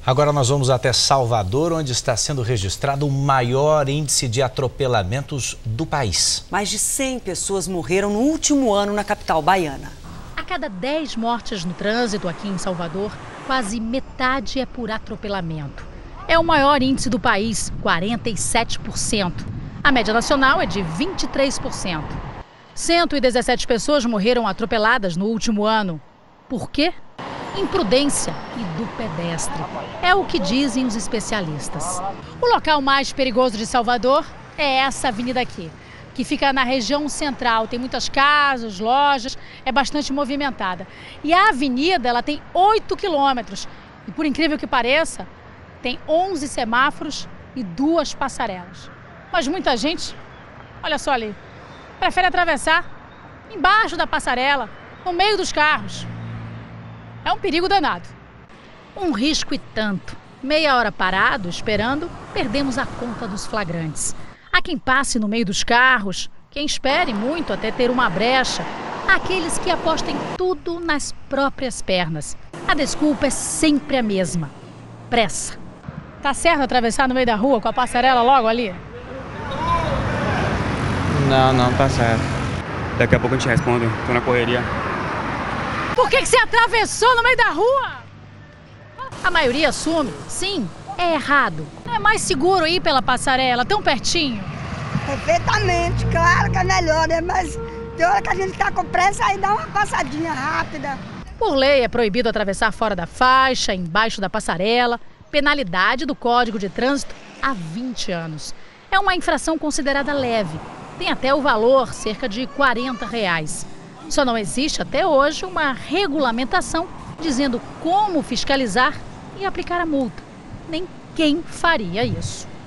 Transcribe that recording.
Agora nós vamos até Salvador, onde está sendo registrado o maior índice de atropelamentos do país. Mais de 100 pessoas morreram no último ano na capital baiana. A cada 10 mortes no trânsito aqui em Salvador, quase metade é por atropelamento. É o maior índice do país, 47%. A média nacional é de 23%. 117 pessoas morreram atropeladas no último ano. Por quê? Imprudência e do pedestre. É o que dizem os especialistas. O local mais perigoso de Salvador é essa avenida aqui, que fica na região central. Tem muitas casas, lojas, é bastante movimentada. E a avenida ela tem 8 quilômetros. E por incrível que pareça, tem 11 semáforos e 2 passarelas. Mas muita gente, olha só ali, prefere atravessar embaixo da passarela, no meio dos carros. É um perigo danado. Um risco e tanto. Meia hora parado, esperando, perdemos a conta dos flagrantes. Há quem passe no meio dos carros, quem espere muito até ter uma brecha. Há aqueles que apostem tudo nas próprias pernas. A desculpa é sempre a mesma: pressa. Tá certo atravessar no meio da rua com a passarela logo ali? Não, tá certo. Daqui a pouco a gente responde, tô na correria. Por que você atravessou no meio da rua? A maioria assume, sim, é errado. É mais seguro ir pela passarela, tão pertinho. Perfeitamente, claro que é melhor, né? Mas tem hora que a gente tá com pressa, aí dá uma passadinha rápida. Por lei, é proibido atravessar fora da faixa, embaixo da passarela. Penalidade do Código de Trânsito há 20 anos. É uma infração considerada leve. Tem até o valor, cerca de R$40. Só não existe até hoje uma regulamentação dizendo como fiscalizar e aplicar a multa. Nem quem faria isso.